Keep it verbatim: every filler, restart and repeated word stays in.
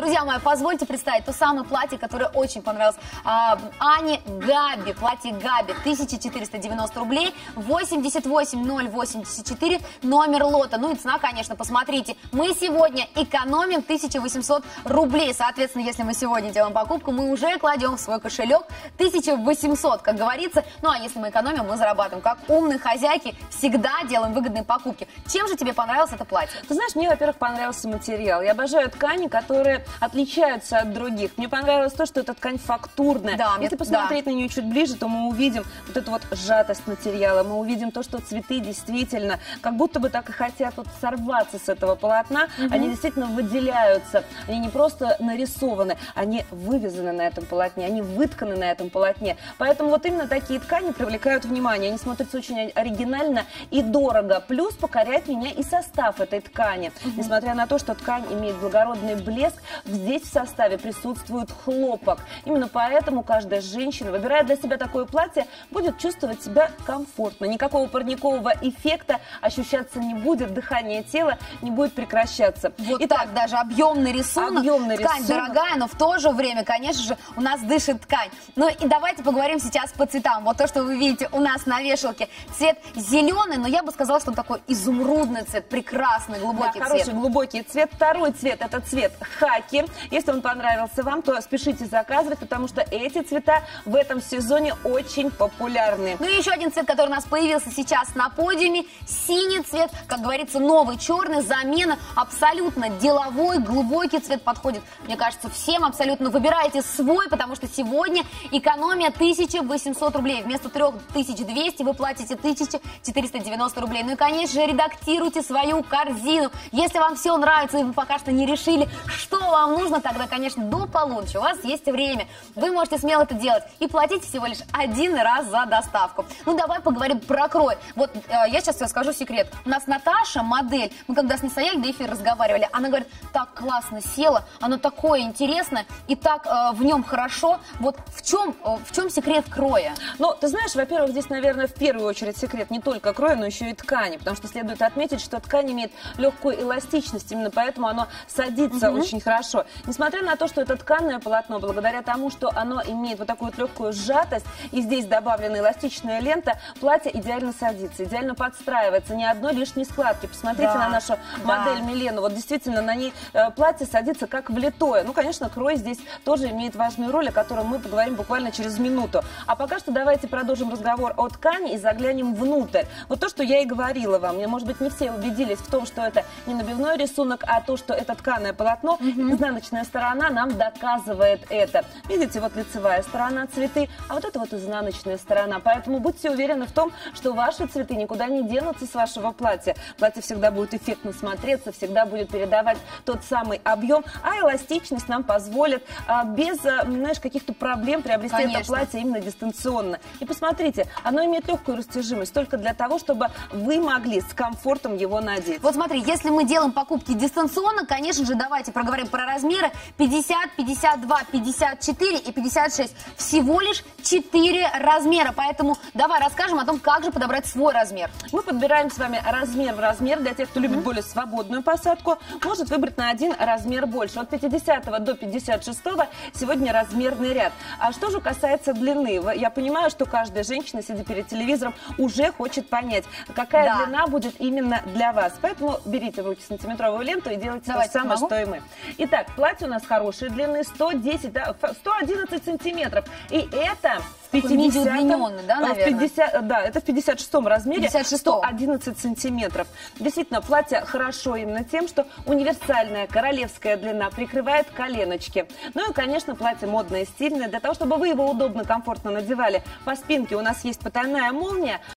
друзья мои, позвольте представить то самое платье, которое очень понравилось а, Ане Габи. Платье Габи, тысяча четыреста девяносто рублей, восемьдесят восемь ноль восемьдесят четыре, номер лота. Ну и цена, конечно, посмотрите. Мы сегодня экономим тысячу восемьсот рублей. Соответственно, если мы сегодня делаем покупку, мы уже кладем в свой кошелек тысячу восемьсот, как говорится. Ну а если мы экономим, мы зарабатываем. Как умные хозяйки, всегда делаем выгодные покупки. Чем же тебе понравилось это платье? Ты знаешь, мне, во-первых, понравился материал. Я обожаю ткани, которые отличаются от других. Мне понравилось то, что эта ткань фактурная. Да, если посмотреть да. на нее чуть ближе, то мы увидим вот эту вот сжатость материала. Мы увидим то, что цветы действительно как будто бы так и хотят вот сорваться с этого полотна. Угу. Они действительно выделяются. Они не просто нарисованы, они вывязаны на этом полотне, они вытканы на этом полотне. Поэтому вот именно такие ткани привлекают внимание. Они смотрятся очень оригинально и дорого. Плюс покоряет меня и состав этой ткани. Угу. Несмотря на то, что ткань имеет благородный блеск, здесь в составе присутствует хлопок. Именно поэтому каждая женщина, выбирая для себя такое платье, будет чувствовать себя комфортно. Никакого парникового эффекта ощущаться не будет, дыхание тела не будет прекращаться. Вот Итак, так, даже объемный рисунок. Объемный ткань рисунок. Дорогая, но в то же время, конечно же, у нас дышит ткань. Ну и давайте поговорим сейчас по цветам. Вот то, что вы видите у нас на вешалке, цвет зеленый, но я бы сказала, что он такой изумрудный цвет, прекрасный, глубокий да, цвет. Хороший, глубокий цвет. Второй цвет — это цвет хаки. Если он понравился вам, то спешите заказывать, потому что эти цвета в этом сезоне очень популярны. Ну и еще один цвет, который у нас появился сейчас на подиуме, синий цвет, как говорится, новый черный, замена, абсолютно деловой, глубокий цвет подходит, мне кажется, всем абсолютно. Выбирайте свой, потому что сегодня экономия тысяча восемьсот рублей. Вместо трёх тысяч двухсот вы платите тысячу четыреста девяносто рублей. Ну и, конечно же, редактируйте свою корзину. Если вам все нравится и вы пока что не решили, что вам нужно, тогда, конечно, до полуночи у вас есть время. Вы можете смело это делать и платить всего лишь один раз за доставку. Ну, давай поговорим про крой. Вот э, я сейчас тебе скажу секрет. У нас Наташа, модель, мы когда с ней стояли до эфира разговаривали, она говорит, так классно села, оно такое интересное и так э, в нем хорошо. Вот в чем, э, в чем секрет кроя? Ну, ты знаешь, во-первых, здесь, наверное, в первую очередь секрет не только кроя, но еще и ткани, потому что следует отметить, что ткань имеет легкую эластичность, именно поэтому оно садится угу. очень хорошо. Несмотря на то, что это тканое полотно, благодаря тому, что оно имеет вот такую вот легкую сжатость, и здесь добавлена эластичная лента, платье идеально садится, идеально подстраивается, ни одной лишней складки. Посмотрите да. на нашу да. модель Милену, вот действительно на ней э, платье садится как влитое. Ну, конечно, крой здесь тоже имеет важную роль, о которой мы поговорим буквально через минуту. А пока что давайте продолжим разговор о ткани и заглянем внутрь. Вот то, что я и говорила вам, может быть, не все убедились в том, что это не набивной рисунок, а то, что это тканое полотно, угу. изнаночная сторона нам доказывает это. Видите, вот лицевая сторона цветы, а вот это вот изнаночная сторона. Поэтому будьте уверены в том, что ваши цветы никуда не денутся с вашего платья. Платье всегда будет эффектно смотреться, всегда будет передавать тот самый объем, а эластичность нам позволит а, без, а, знаешь, каких-то проблем приобрести Конечно. это платье именно дистанционно. И посмотрите, оно имеет легкую растяжимость только для того, чтобы вы могли с комфортом его надеть. Вот смотри, если мы делаем покупки дистанционно, конечно же, давайте проговорим про размеры пятьдесят, пятьдесят два, пятьдесят четыре и пятьдесят шесть. Всего лишь четыре размера, поэтому давай расскажем о том, как же подобрать свой размер. Мы подбираем с вами размер в размер. Для тех, кто любит mm-hmm. более свободную посадку, может выбрать на один размер больше. От пятидесятого до пятьдесят шестого сегодня размерный ряд. А что же касается длины? Я понимаю, что каждая женщина, сидя перед телевизором, уже хочет понять, какая да. длина будет именно для вас. Поэтому берите в руки сантиметровую ленту и делайте Давайте, то же самое, что и мы. Итак, платье у нас хорошей длины, сто десять, сто одиннадцать сантиметров. И это в пятидесятом, да, наверное? пятьдесят, да, это в пятьдесят шестом размере, пятьдесят шестом. сто одиннадцать сантиметров. Действительно, платье хорошо именно тем, что универсальная королевская длина прикрывает коленочки. Ну и, конечно, платье модное и стильное. Для того, чтобы вы его удобно, комфортно надевали, по спинке у нас есть потайная молния.